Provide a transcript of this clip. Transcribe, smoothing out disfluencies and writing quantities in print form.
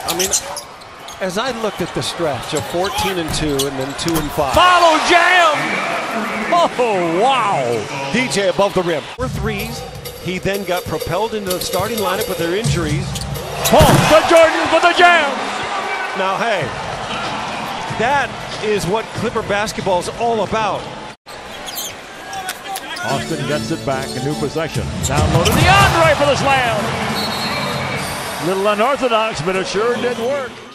I mean, as I looked at the stretch of 14-2 and then 2-5. Follow jam! Oh, wow. DJ above the rim. 4 threes. He then got propelled into the starting lineup with their injuries. The Jordan for the jam! Now, hey, that is what Clipper basketball is all about. Austin gets it back, a new possession. Down low to DeAndre for the slam. Little unorthodox, but it sure did work.